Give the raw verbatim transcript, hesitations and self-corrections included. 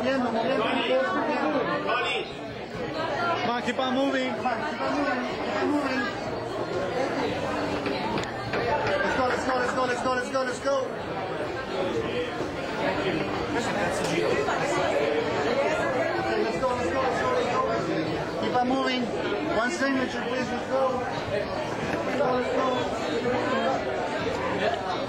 moviendo, moviendo. Come on, keep on moving. Come on, keep on moving, keep on moving. Let's go, let's go, let's go, let's go, let's go, let's go. Okay, let's go, let's go, let's go, let's go. Keep on moving. One signature, please, let's go. Let's go, let's go.